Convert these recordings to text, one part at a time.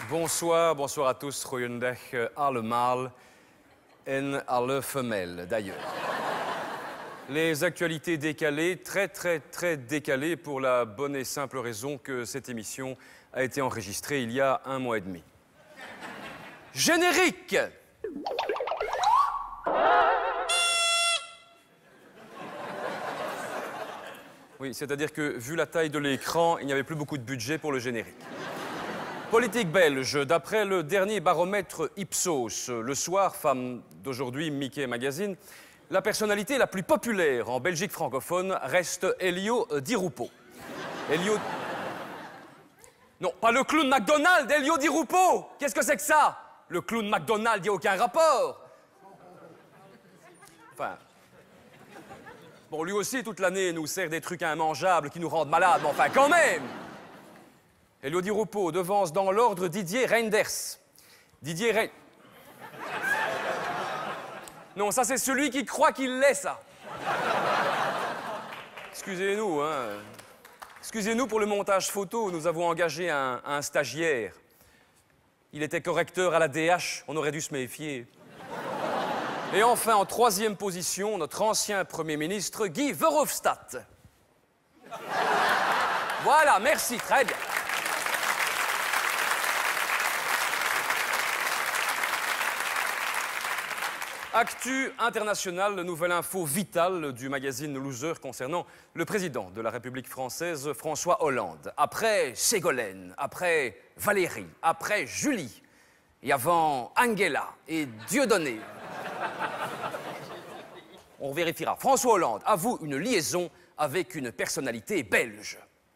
Bonsoir, bonsoir à tous. Goeiedag allemaal en alle femelles, d'ailleurs. Les actualités décalées, très décalées pour la bonne et simple raison que cette émission a été enregistrée il y a 1 mois et demi. Générique! Oui, c'est-à-dire que, vu la taille de l'écran, il n'y avait plus beaucoup de budget pour le générique. Politique belge, d'après le dernier baromètre Ipsos, le soir, femme d'aujourd'hui, Mickey Magazine, la personnalité la plus populaire en Belgique francophone reste Elio Di Rupo. Elio... Non, pas le clown McDonald, Elio Di Rupo! Qu'est-ce que c'est que ça? Le clown McDonald, il n'y a aucun rapport. Enfin... Bon, lui aussi, toute l'année, nous sert des trucs immangeables qui nous rendent malades, mais enfin, quand même! Elio Di Rupo devance dans l'ordre Didier Reynders. Didier Reynders... Non, ça, c'est celui qui croit qu'il l'est, ça. Excusez-nous, hein. Excusez-nous pour le montage photo. Nous avons engagé un stagiaire. Il était correcteur à la DH. On aurait dû se méfier. Et enfin, en 3e position, notre ancien Premier ministre, Guy Verhofstadt. Voilà, merci, très bien. Actu international, nouvelle info vitale du magazine Loser concernant le président de la République française, François Hollande. Après Ségolène, après Valérie, après Julie, et avant Angela et Dieudonné. On vérifiera. François Hollande avoue une liaison avec une personnalité belge.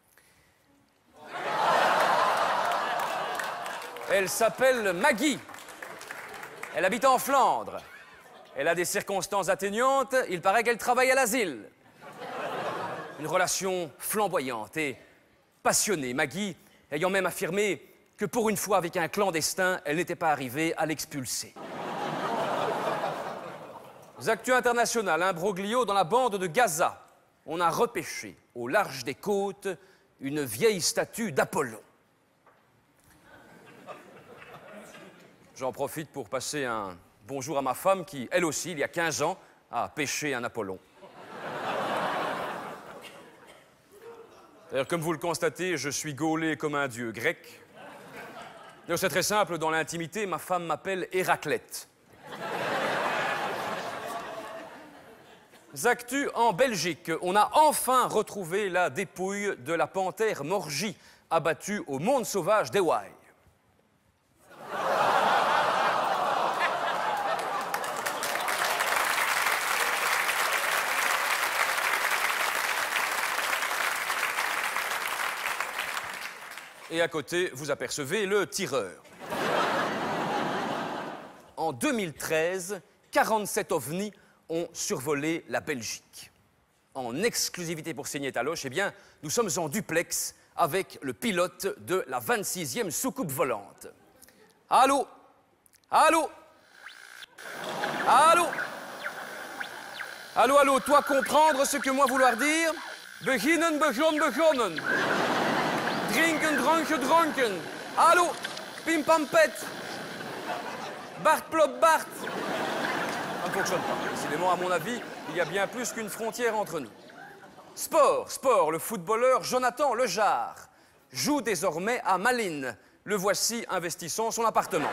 Elle s'appelle Maggie. Elle habite en Flandre. Elle a des circonstances atténuantes, il paraît qu'elle travaille à l'asile. Une relation flamboyante et passionnée, Maggie ayant même affirmé que pour une fois avec un clandestin, elle n'était pas arrivée à l'expulser. Actu international, imbroglio dans la bande de Gaza. On a repêché au large des côtes une vieille statue d'Apollon. J'en profite pour passer un bonjour à ma femme qui, elle aussi, il y a 15 ans, a pêché un Apollon. D'ailleurs, comme vous le constatez, je suis gaulé comme un dieu grec. C'est très simple, dans l'intimité, ma femme m'appelle Héraclète. Actu en Belgique, on a enfin retrouvé la dépouille de la panthère Morgie, abattue au monde sauvage d'Hawaï. Et à côté, vous apercevez le tireur. En 2013, 47 ovnis ont survolé la Belgique. En exclusivité pour Signé Taloche, eh bien, nous sommes en duplex avec le pilote de la 26e soucoupe volante. Allô? Allô? Allô? Allô, allô, toi comprendre ce que moi vouloir dire? Beginnen, begonnen. Drinken, dronken, dronken. Allô? Pim pam pet. Bart plop Bart. Ça ne fonctionne pas. Décidément, à mon avis, il y a bien plus qu'une frontière entre nous. Sport, le footballeur Jonathan Lejar joue désormais à Malines. Le voici investissant son appartement.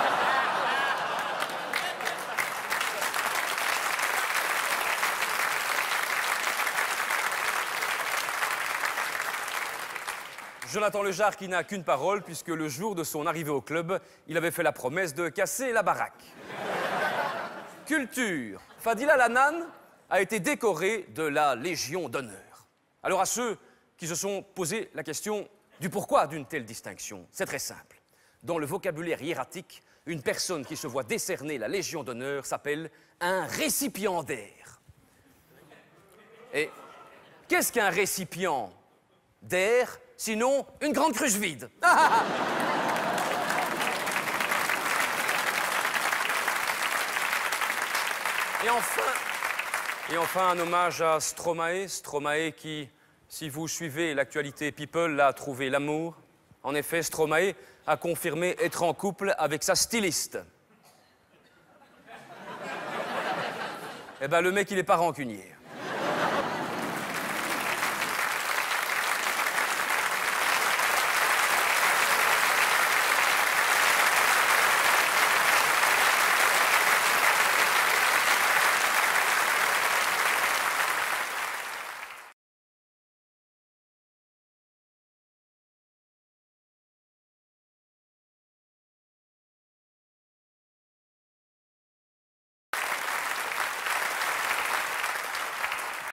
Jonathan Lejar qui n'a qu'une parole, puisque le jour de son arrivée au club, il avait fait la promesse de casser la baraque. Culture. Fadila Lanan a été décorée de la Légion d'honneur. Alors à ceux qui se sont posé la question du pourquoi d'une telle distinction, c'est très simple. Dans le vocabulaire hiératique, une personne qui se voit décerner la Légion d'honneur s'appelle un récipiendaire. Et qu'est-ce qu'un récipient d'air, sinon une grande cruche vide? Et enfin, un hommage à Stromae. Stromae qui, si vous suivez l'actualité People, a trouvé l'amour. En effet, Stromae a confirmé être en couple avec sa styliste. Eh ben, le mec, il est pas rancunier.